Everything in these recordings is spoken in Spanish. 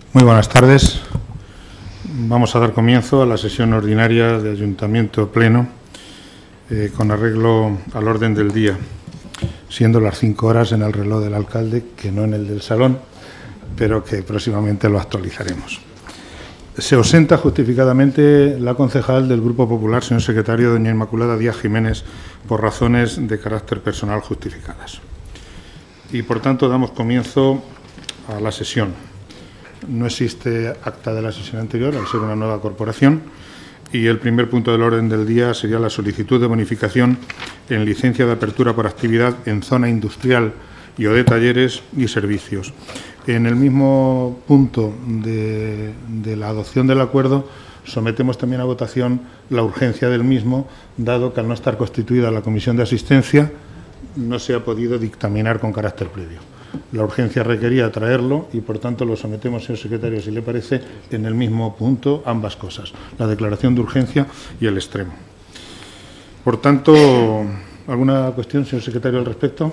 Muy buenas tardes. Vamos a dar comienzo a la sesión ordinaria de Ayuntamiento Pleno con arreglo al orden del día, siendo las 5 horas en el reloj del alcalde, que no en el del salón, pero que próximamente lo actualizaremos. Se ausenta justificadamente la concejal del Grupo Popular, señor secretario, doña Inmaculada Díaz Jiménez, por razones de carácter personal justificadas. Y, por tanto, damos comienzo a la sesión. No existe acta de la sesión anterior, al ser una nueva corporación, y el primer punto del orden del día sería la solicitud de bonificación en licencia de apertura por actividad en zona industrial y o de talleres y servicios. En el mismo punto de la adopción del acuerdo, sometemos también a votación la urgencia del mismo, dado que al no estar constituida la comisión de asistencia, no se ha podido dictaminar con carácter previo. La urgencia requería traerlo y, por tanto, lo sometemos, señor secretario, si le parece, en el mismo punto, ambas cosas, la declaración de urgencia y el extremo. Por tanto, ¿alguna cuestión, señor secretario, al respecto?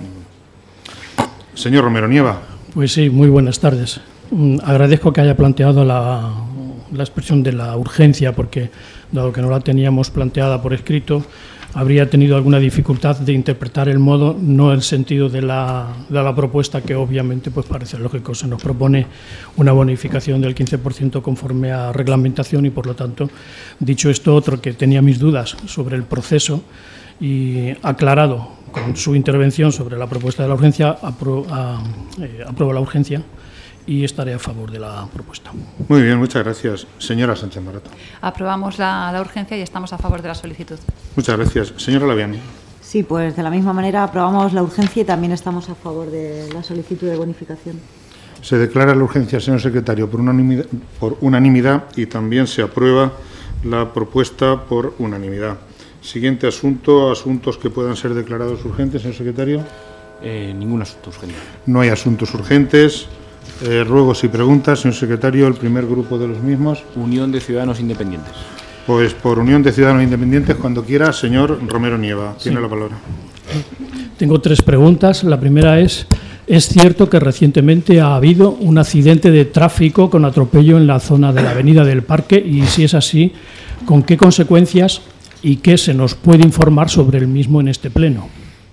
Señor Romero Nieva. Pues sí, muy buenas tardes. Agradezco que haya planteado la expresión de la urgencia, porque, dado que no la teníamos planteada por escrito, habría tenido alguna dificultad de interpretar el modo, no el sentido de la propuesta, que obviamente pues parece lógico. Se nos propone una bonificación del 15% conforme a reglamentación y, por lo tanto, dicho esto otro, que tenía mis dudas sobre el proceso y aclarado con su intervención sobre la propuesta de la urgencia, apruebo la urgencia y estaré a favor de la propuesta. Muy bien, muchas gracias. Señora Sánchez Morato. Aprobamos la urgencia y estamos a favor de la solicitud. Muchas gracias. Señora Laviani. Sí, pues de la misma manera aprobamos la urgencia y también estamos a favor de la solicitud de bonificación. Se declara la urgencia, señor secretario, por unanimidad y también se aprueba la propuesta por unanimidad. Siguiente asunto, asuntos que puedan ser declarados urgentes, señor secretario. Ningún asunto urgente. No hay asuntos urgentes. Ruegos y preguntas, señor secretario, el primer grupo de los mismos. Unión de Ciudadanos Independientes. Pues por Unión de Ciudadanos Independientes, cuando quiera, señor Romero Nieva. Tiene la palabra. Tengo 3 preguntas. La primera ¿es cierto que recientemente ha habido un accidente de tráfico con atropello en la zona de la Avenida del Parque? Y si es así, ¿con qué consecuencias y qué se nos puede informar sobre el mismo en este pleno?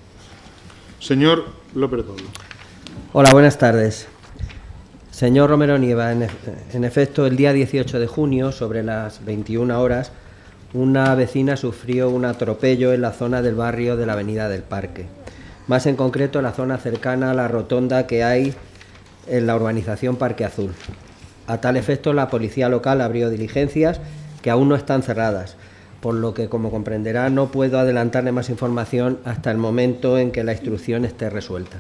Señor López Doble. Hola, buenas tardes. Señor Romero Nieva, en efecto, el día 18 de junio, sobre las 21 horas, una vecina sufrió un atropello en la zona del barrio de la Avenida del Parque. Más en concreto, en la zona cercana a la rotonda que hay en la urbanización Parque Azul. A tal efecto, la policía local abrió diligencias que aún no están cerradas, por lo que, como comprenderá, no puedo adelantarle más información hasta el momento en que la instrucción esté resuelta.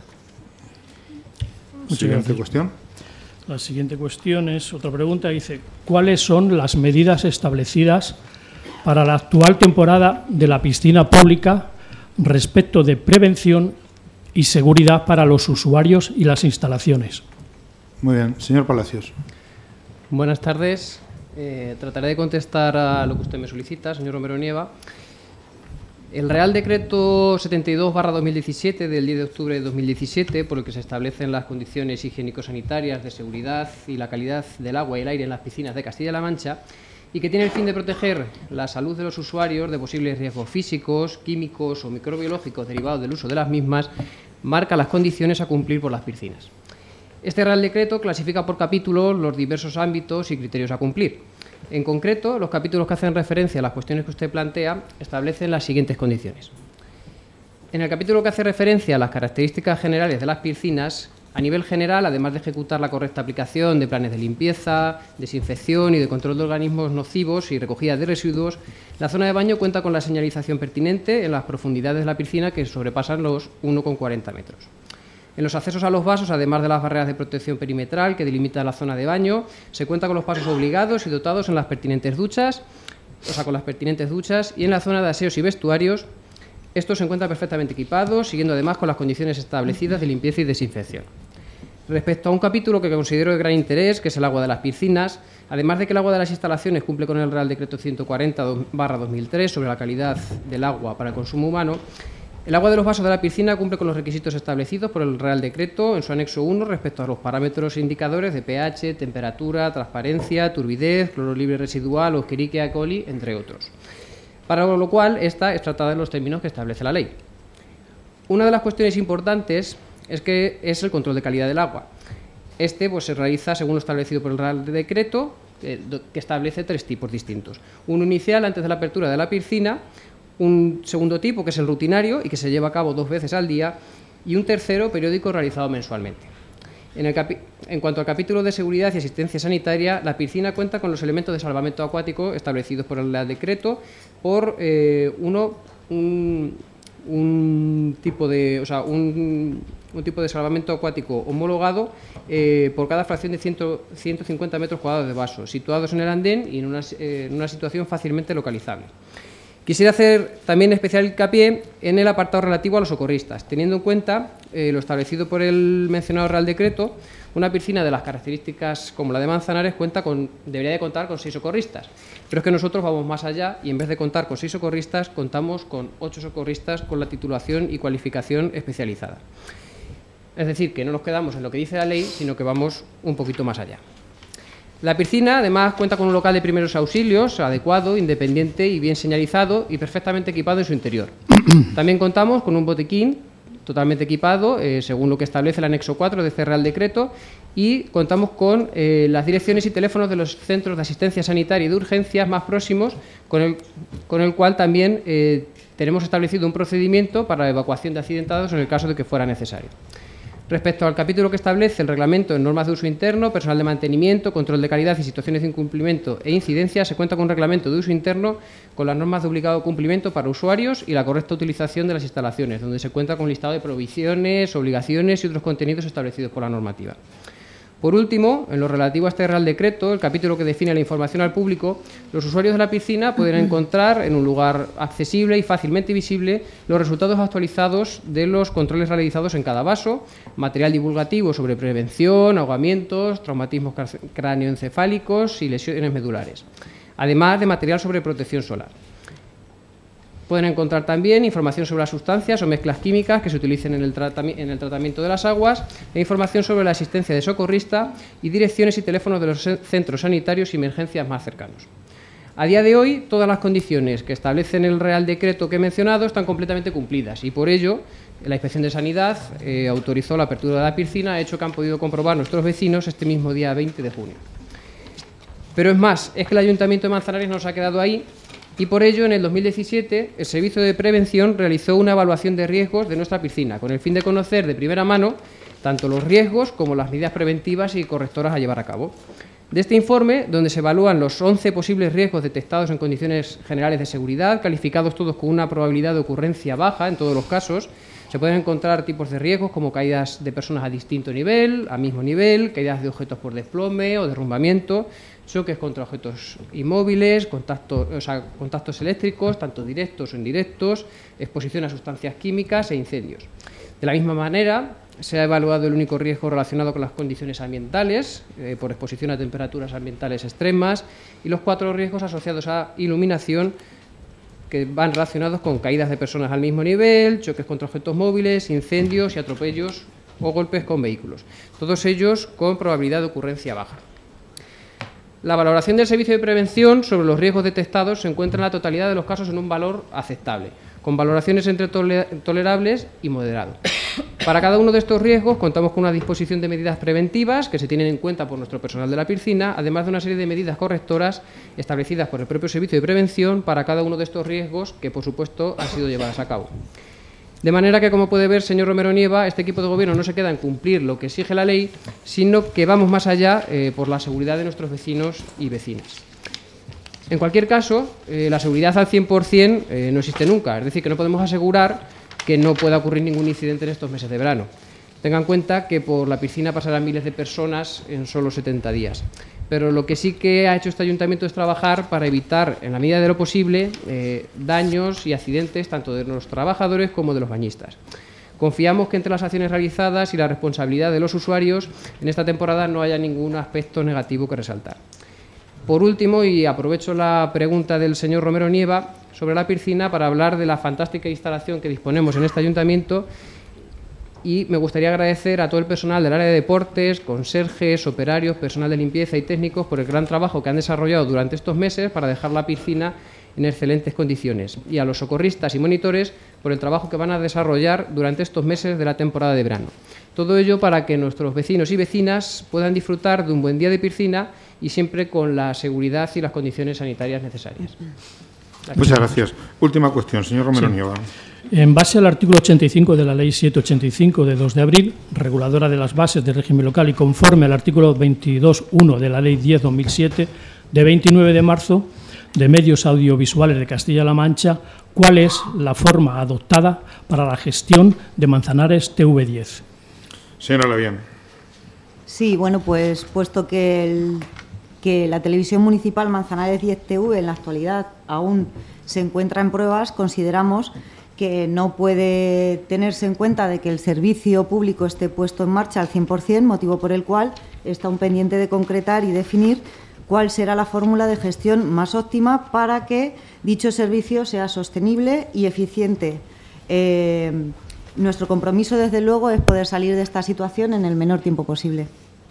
Siguiente cuestión. La siguiente cuestión es otra pregunta. Dice, ¿cuáles son las medidas establecidas para la actual temporada de la piscina pública respecto de prevención y seguridad para los usuarios y las instalaciones? Muy bien. Señor Palacios. Buenas tardes. Trataré de contestar a lo que usted me solicita, señor Romero Nieva. El Real Decreto 72/2017 del 10 de octubre de 2017, por el que se establecen las condiciones higiénico-sanitarias de seguridad y la calidad del agua y el aire en las piscinas de Castilla-La Mancha, y que tiene el fin de proteger la salud de los usuarios de posibles riesgos físicos, químicos o microbiológicos derivados del uso de las mismas, marca las condiciones a cumplir por las piscinas. Este Real Decreto clasifica por capítulos los diversos ámbitos y criterios a cumplir. En concreto, los capítulos que hacen referencia a las cuestiones que usted plantea establecen las siguientes condiciones. En el capítulo que hace referencia a las características generales de las piscinas, a nivel general, además de ejecutar la correcta aplicación de planes de limpieza, desinfección y de control de organismos nocivos y recogida de residuos, la zona de baño cuenta con la señalización pertinente en las profundidades de la piscina, que sobrepasan los 1,40 metros. En los accesos a los vasos, además de las barreras de protección perimetral que delimitan la zona de baño, se cuenta con los pasos obligados y dotados en las pertinentes duchas, y en la zona de aseos y vestuarios. Estos se encuentran perfectamente equipados, siguiendo además con las condiciones establecidas de limpieza y desinfección. Respecto a un capítulo que considero de gran interés, que es el agua de las piscinas, además de que el agua de las instalaciones cumple con el Real Decreto 140/2003 sobre la calidad del agua para el consumo humano, El agua de los vasos de la piscina cumple con los requisitos establecidos por el Real Decreto en su anexo 1 respecto a los parámetros e indicadores de pH, temperatura, transparencia, turbidez, cloro libre residual, Escherichia coli, entre otros. Para lo cual, esta es tratada en los términos que establece la ley. Una de las cuestiones importantes es el control de calidad del agua. Este pues, se realiza según lo establecido por el Real Decreto, que establece 3 tipos distintos. Uno inicial antes de la apertura de la piscina, un segundo tipo que es el rutinario y que se lleva a cabo 2 veces al día, y un tercero periódico realizado mensualmente. En cuanto al capítulo de seguridad y asistencia sanitaria, la piscina cuenta con los elementos de salvamento acuático establecidos por el Real Decreto por un tipo de salvamento acuático homologado por cada fracción de 150 metros cuadrados de vaso, situados en el andén y en una situación fácilmente localizable. Quisiera hacer también especial hincapié en el apartado relativo a los socorristas, teniendo en cuenta lo establecido por el mencionado Real Decreto. Una piscina de las características como la de Manzanares debería de contar con 6 socorristas, pero es que nosotros vamos más allá y en vez de contar con 6 socorristas, contamos con 8 socorristas con la titulación y cualificación especializada. Es decir, que no nos quedamos en lo que dice la ley, sino que vamos un poquito más allá. La piscina, además, cuenta con un local de primeros auxilios adecuado, independiente y bien señalizado y perfectamente equipado en su interior. También contamos con un botiquín totalmente equipado, según lo que establece el anexo 4 de este Real Decreto, y contamos con las direcciones y teléfonos de los centros de asistencia sanitaria y de urgencias más próximos, con el cual también tenemos establecido un procedimiento para la evacuación de accidentados en el caso de que fuera necesario. Respecto al capítulo que establece el reglamento en normas de uso interno, personal de mantenimiento, control de calidad y situaciones de incumplimiento e incidencia, se cuenta con un reglamento de uso interno con las normas de obligado cumplimiento para usuarios y la correcta utilización de las instalaciones, donde se cuenta con un listado de prohibiciones, obligaciones y otros contenidos establecidos por la normativa. Por último, en lo relativo a este Real Decreto, el capítulo que define la información al público, los usuarios de la piscina pueden encontrar en un lugar accesible y fácilmente visible los resultados actualizados de los controles realizados en cada vaso, material divulgativo sobre prevención, ahogamientos, traumatismos cráneoencefálicos y lesiones medulares, además de material sobre protección solar. Pueden encontrar también información sobre las sustancias o mezclas químicas que se utilicen en el tratamiento de las aguas e información sobre la asistencia de socorrista y direcciones y teléfonos de los centros sanitarios y emergencias más cercanos. A día de hoy, todas las condiciones que establecen el Real Decreto que he mencionado están completamente cumplidas y por ello la Inspección de Sanidad autorizó la apertura de la piscina, hecho que han podido comprobar nuestros vecinos este mismo día 20 de junio. Pero es más, es que el Ayuntamiento de Manzanares nos ha quedado ahí. Y por ello, en el 2017, el Servicio de Prevención realizó una evaluación de riesgos de nuestra piscina, con el fin de conocer de primera mano tanto los riesgos como las medidas preventivas y correctoras a llevar a cabo. De este informe, donde se evalúan los 11 posibles riesgos detectados en condiciones generales de seguridad, calificados todos con una probabilidad de ocurrencia baja en todos los casos, se pueden encontrar tipos de riesgos como caídas de personas a distinto nivel, a mismo nivel, caídas de objetos por desplome o derrumbamiento, choques contra objetos inmóviles, contactos eléctricos, tanto directos o indirectos, exposición a sustancias químicas e incendios. De la misma manera, se ha evaluado el único riesgo relacionado con las condiciones ambientales, por exposición a temperaturas ambientales extremas, y los 4 riesgos asociados a iluminación, que van relacionados con caídas de personas al mismo nivel, choques contra objetos móviles, incendios y atropellos o golpes con vehículos, todos ellos con probabilidad de ocurrencia baja. La valoración del Servicio de Prevención sobre los riesgos detectados se encuentra en la totalidad de los casos en un valor aceptable, con valoraciones entre tolerables y moderado. Para cada uno de estos riesgos contamos con una disposición de medidas preventivas que se tienen en cuenta por nuestro personal de la piscina, además de una serie de medidas correctoras establecidas por el propio Servicio de Prevención para cada uno de estos riesgos que, por supuesto, han sido llevadas a cabo. De manera que, como puede ver, señor Romero Nieva, este equipo de gobierno no se queda en cumplir lo que exige la ley, sino que vamos más allá por la seguridad de nuestros vecinos y vecinas. En cualquier caso, la seguridad al 100% no existe nunca, es decir, que no podemos asegurar que no pueda ocurrir ningún incidente en estos meses de verano. Tengan en cuenta que por la piscina pasarán miles de personas en solo 70 días. Pero lo que sí que ha hecho este ayuntamiento es trabajar para evitar, en la medida de lo posible, daños y accidentes tanto de los trabajadores como de los bañistas. Confiamos que entre las acciones realizadas y la responsabilidad de los usuarios en esta temporada no haya ningún aspecto negativo que resaltar. Por último, y aprovecho la pregunta del señor Romero Nieva, sobre la piscina para hablar de la fantástica instalación que disponemos en este ayuntamiento, y me gustaría agradecer a todo el personal del área de deportes, conserjes, operarios, personal de limpieza y técnicos por el gran trabajo que han desarrollado durante estos meses para dejar la piscina en excelentes condiciones, y a los socorristas y monitores por el trabajo que van a desarrollar durante estos meses de la temporada de verano. Todo ello para que nuestros vecinos y vecinas puedan disfrutar de un buen día de piscina y siempre con la seguridad y las condiciones sanitarias necesarias. Gracias. Muchas gracias. Última cuestión, señor Romero Nieva. En base al artículo 85 de la Ley 785 de 2 de abril, reguladora de las bases del régimen local, y conforme al artículo 22.1 de la Ley 10/2007 de 29 de marzo de medios audiovisuales de Castilla-La Mancha, ¿cuál es la forma adoptada para la gestión de Manzanares TV10? Señora Lavián. Sí, bueno, pues puesto que la televisión municipal Manzanares 10 TV en la actualidad aún se encuentra en pruebas, consideramos que no puede tenerse en cuenta de que el servicio público esté puesto en marcha al 100%, motivo por el cual está aún pendiente de concretar y definir cuál será la fórmula de gestión más óptima para que dicho servicio sea sostenible y eficiente. Nuestro compromiso, desde luego, es poder salir de esta situación en el menor tiempo posible.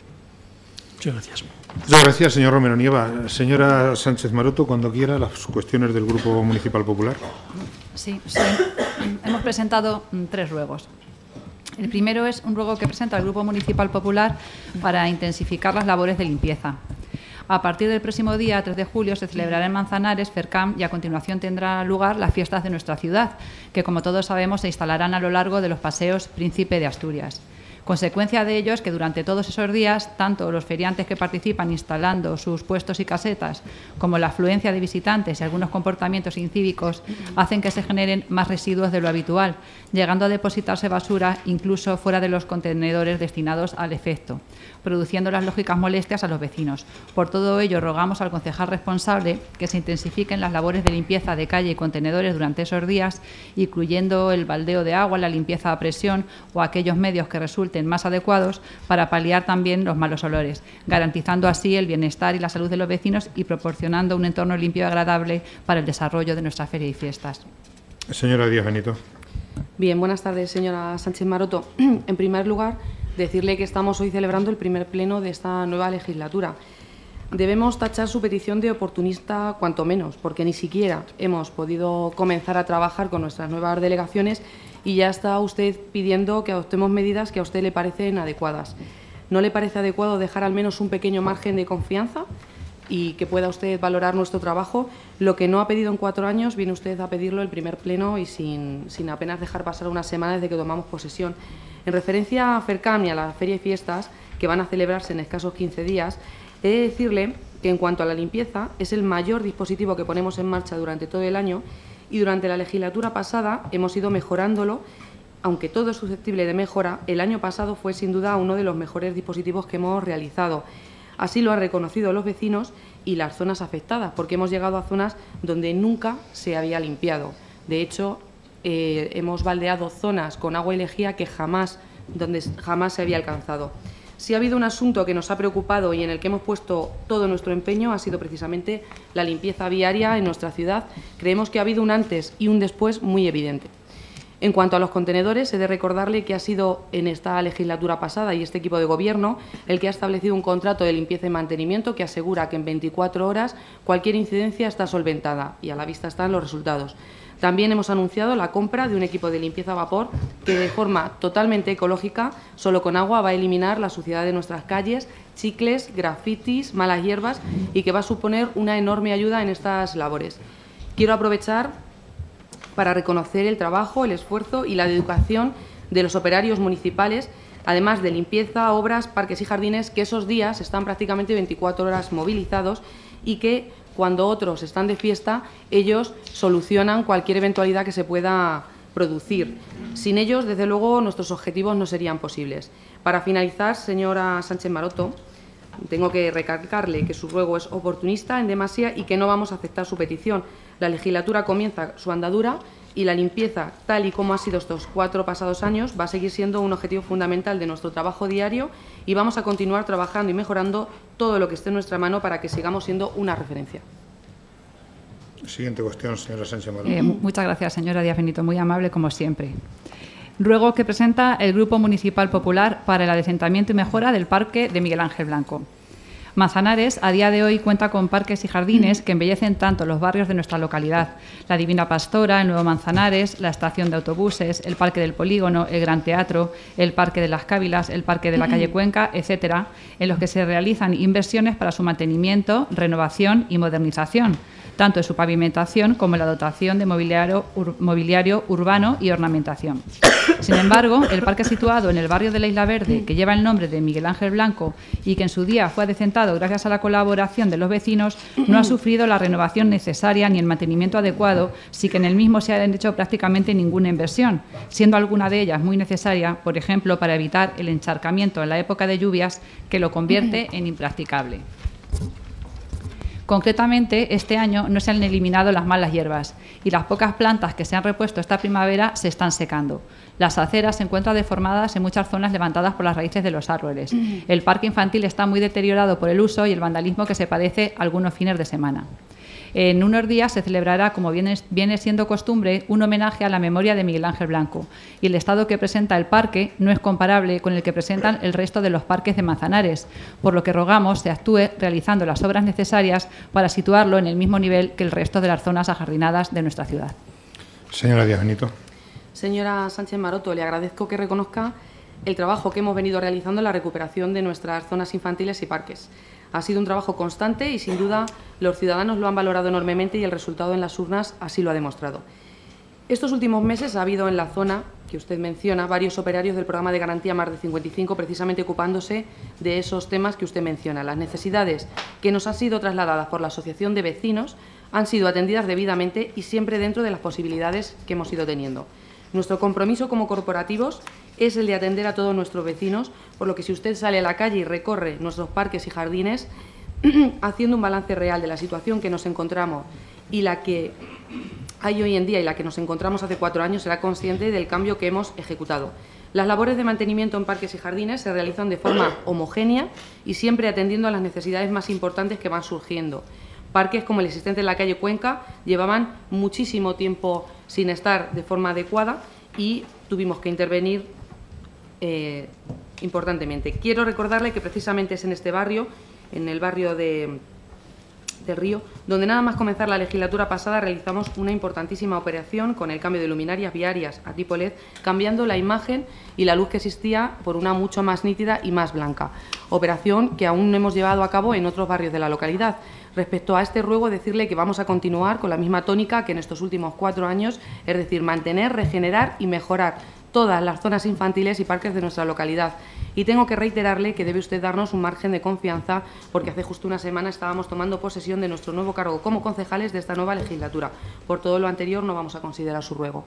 Muchas gracias. Muchas gracias, señor Romero Nieva. Señora Sánchez Maroto, cuando quiera, las cuestiones del Grupo Municipal Popular. Sí. Hemos presentado 3 ruegos. El primero es un ruego que presenta el Grupo Municipal Popular para intensificar las labores de limpieza. A partir del próximo día, 3 de julio, se celebrará en Manzanares FERCAM, y a continuación tendrá lugar las fiestas de nuestra ciudad, que, como todos sabemos, se instalarán a lo largo de los paseos Príncipe de Asturias. Consecuencia de ello es que durante todos esos días, tanto los feriantes que participan instalando sus puestos y casetas, como la afluencia de visitantes y algunos comportamientos incívicos hacen que se generen más residuos de lo habitual, llegando a depositarse basura incluso fuera de los contenedores destinados al efecto, produciendo las lógicas molestias a los vecinos. Por todo ello, rogamos al concejal responsable que se intensifiquen las labores de limpieza de calle y contenedores durante esos días, incluyendo el baldeo de agua, la limpieza a presión o aquellos medios que resulten más adecuados para paliar también los malos olores, garantizando así el bienestar y la salud de los vecinos y proporcionando un entorno limpio y agradable para el desarrollo de nuestra feria y fiestas. Señora Díaz Benito. Bien, buenas tardes, señora Sánchez Maroto. En primer lugar, decirle que estamos hoy celebrando el primer pleno de esta nueva legislatura. Debemos tachar su petición de oportunista cuanto menos, porque ni siquiera hemos podido comenzar a trabajar con nuestras nuevas delegaciones y ya está usted pidiendo que adoptemos medidas que a usted le parecen adecuadas. ¿No le parece adecuado dejar al menos un pequeño margen de confianza y que pueda usted valorar nuestro trabajo? Lo que no ha pedido en 4 años, viene usted a pedirlo el primer pleno y sin apenas dejar pasar una semana desde que tomamos posesión. En referencia a FERCAM y a la feria y fiestas, que van a celebrarse en escasos 15 días, he de decirle que en cuanto a la limpieza es el mayor dispositivo que ponemos en marcha durante todo el año, y durante la legislatura pasada hemos ido mejorándolo. Aunque todo es susceptible de mejora, el año pasado fue sin duda uno de los mejores dispositivos que hemos realizado. Así lo han reconocido los vecinos y las zonas afectadas, porque hemos llegado a zonas donde nunca se había limpiado. De hecho, hemos baldeado zonas con agua y lejía donde jamás se había alcanzado. Si ha habido un asunto que nos ha preocupado y en el que hemos puesto todo nuestro empeño, ha sido precisamente la limpieza viaria en nuestra ciudad. Creemos que ha habido un antes y un después muy evidente. En cuanto a los contenedores, he de recordarle que ha sido en esta legislatura pasada y este equipo de gobierno el que ha establecido un contrato de limpieza y mantenimiento que asegura que en 24 horas cualquier incidencia está solventada, y a la vista están los resultados. También hemos anunciado la compra de un equipo de limpieza a vapor que, de forma totalmente ecológica, solo con agua, va a eliminar la suciedad de nuestras calles, chicles, grafitis, malas hierbas, y que va a suponer una enorme ayuda en estas labores. Quiero aprovechar para reconocer el trabajo, el esfuerzo y la dedicación de los operarios municipales, además de limpieza, obras, parques y jardines, que esos días están prácticamente 24 horas movilizados y que, cuando otros están de fiesta, ellos solucionan cualquier eventualidad que se pueda producir. Sin ellos, desde luego, nuestros objetivos no serían posibles. Para finalizar, señora Sánchez Maroto, tengo que recalcarle que su ruego es oportunista en demasía y que no vamos a aceptar su petición. La legislatura comienza su andadura y la limpieza, tal y como ha sido estos 4 pasados años, va a seguir siendo un objetivo fundamental de nuestro trabajo diario, y vamos a continuar trabajando y mejorando todo lo que esté en nuestra mano para que sigamos siendo una referencia. Siguiente cuestión, señora Sánchez Maroto. Muchas gracias, señora Díaz Benito, muy amable como siempre. Ruego que presenta el Grupo Municipal Popular para el adecentamiento y mejora del Parque de Miguel Ángel Blanco. Manzanares, a día de hoy, cuenta con parques y jardines que embellecen tanto los barrios de nuestra localidad: la Divina Pastora, el Nuevo Manzanares, la estación de autobuses, el Parque del Polígono, el Gran Teatro, el Parque de las Cávilas, el Parque de la Calle Cuenca, etcétera, en los que se realizan inversiones para su mantenimiento, renovación y modernización, tanto en su pavimentación como en la dotación de mobiliario urbano y ornamentación. Sin embargo, el parque situado en el barrio de la Isla Verde, que lleva el nombre de Miguel Ángel Blanco y que en su día fue adecentado gracias a la colaboración de los vecinos, no ha sufrido la renovación necesaria ni el mantenimiento adecuado, sí que en el mismo se ha hecho prácticamente ninguna inversión, siendo alguna de ellas muy necesaria, por ejemplo, para evitar el encharcamiento en la época de lluvias, que lo convierte en impracticable. Concretamente, este año no se han eliminado las malas hierbas y las pocas plantas que se han repuesto esta primavera se están secando. Las aceras se encuentran deformadas en muchas zonas levantadas por las raíces de los árboles. El parque infantil está muy deteriorado por el uso y el vandalismo que se padece algunos fines de semana. En unos días se celebrará, como viene siendo costumbre, un homenaje a la memoria de Miguel Ángel Blanco, y el estado que presenta el parque no es comparable con el que presentan el resto de los parques de Manzanares, por lo que rogamos se actúe realizando las obras necesarias para situarlo en el mismo nivel que el resto de las zonas ajardinadas de nuestra ciudad. Señora Díaz Benito. Señora Sánchez Maroto, le agradezco que reconozca el trabajo que hemos venido realizando en la recuperación de nuestras zonas infantiles y parques. Ha sido un trabajo constante y, sin duda, los ciudadanos lo han valorado enormemente y el resultado en las urnas así lo ha demostrado. Estos últimos meses ha habido en la zona que usted menciona varios operarios del programa de garantía Más de 55 precisamente ocupándose de esos temas que usted menciona. Las necesidades que nos han sido trasladadas por la Asociación de Vecinos han sido atendidas debidamente y siempre dentro de las posibilidades que hemos ido teniendo. Nuestro compromiso como corporativos es el de atender a todos nuestros vecinos, por lo que si usted sale a la calle y recorre nuestros parques y jardines, haciendo un balance real de la situación que nos encontramos y la que hay hoy en día y la que nos encontramos hace 4 años, será consciente del cambio que hemos ejecutado. Las labores de mantenimiento en parques y jardines se realizan de forma homogénea y siempre atendiendo a las necesidades más importantes que van surgiendo. Parques como el existente en la calle Cuenca llevaban muchísimo tiempo sin estar de forma adecuada y tuvimos que intervenir importantemente. Quiero recordarle que precisamente es en este barrio, en el barrio del Río, donde nada más comenzar la legislatura pasada realizamos una importantísima operación con el cambio de luminarias viarias a tipo LED, cambiando la imagen y la luz que existía por una mucho más nítida y más blanca. Operación que aún no hemos llevado a cabo en otros barrios de la localidad. Respecto a este ruego, decirle que vamos a continuar con la misma tónica que en estos últimos 4 años, es decir, mantener, regenerar y mejorar todas las zonas infantiles y parques de nuestra localidad. Y tengo que reiterarle que debe usted darnos un margen de confianza, porque hace justo una semana estábamos tomando posesión de nuestro nuevo cargo como concejales de esta nueva legislatura. Por todo lo anterior, no vamos a considerar su ruego.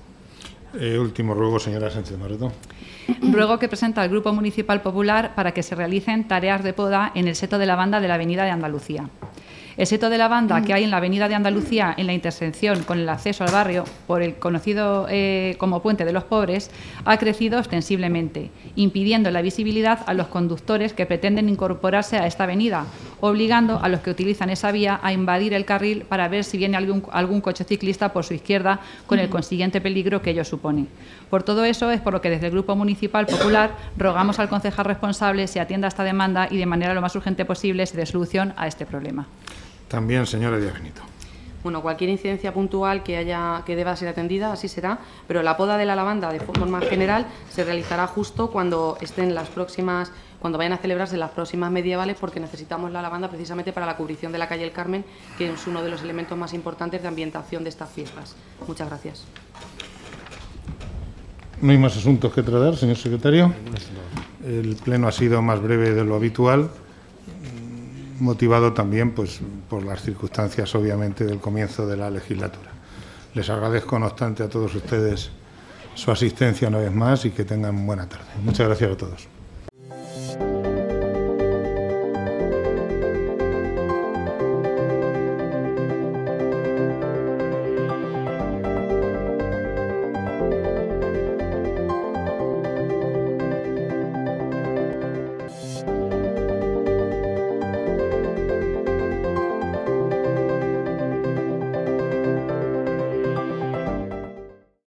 Último ruego, señora Sánchez Maroto. Ruego que presenta el Grupo Municipal Popular para que se realicen tareas de poda en el seto de lavanda de la Avenida de Andalucía. El seto de lavanda que hay en la Avenida de Andalucía, en la intersección con el acceso al barrio por el conocido como Puente de los Pobres, ha crecido ostensiblemente, impidiendo la visibilidad a los conductores que pretenden incorporarse a esta avenida, obligando a los que utilizan esa vía a invadir el carril para ver si viene algún coche ciclista por su izquierda, con el consiguiente peligro que ello supone. Por todo eso es por lo que desde el Grupo Municipal Popular rogamos al concejal responsable se atienda a esta demanda y de manera lo más urgente posible se dé solución a este problema. También, señora Díaz Benito. Bueno, cualquier incidencia puntual que deba ser atendida, así será, pero la poda de la lavanda de forma general se realizará justo cuando vayan a celebrarse las próximas medievales, porque necesitamos la lavanda precisamente para la cubrición de la calle El Carmen, que es uno de los elementos más importantes de ambientación de estas fiestas. Muchas gracias. No hay más asuntos que tratar, señor secretario. El pleno ha sido más breve de lo habitual, motivado también pues por las circunstancias, obviamente, del comienzo de la legislatura. Les agradezco, no obstante, a todos ustedes su asistencia una vez más y que tengan buena tarde. Muchas gracias a todos.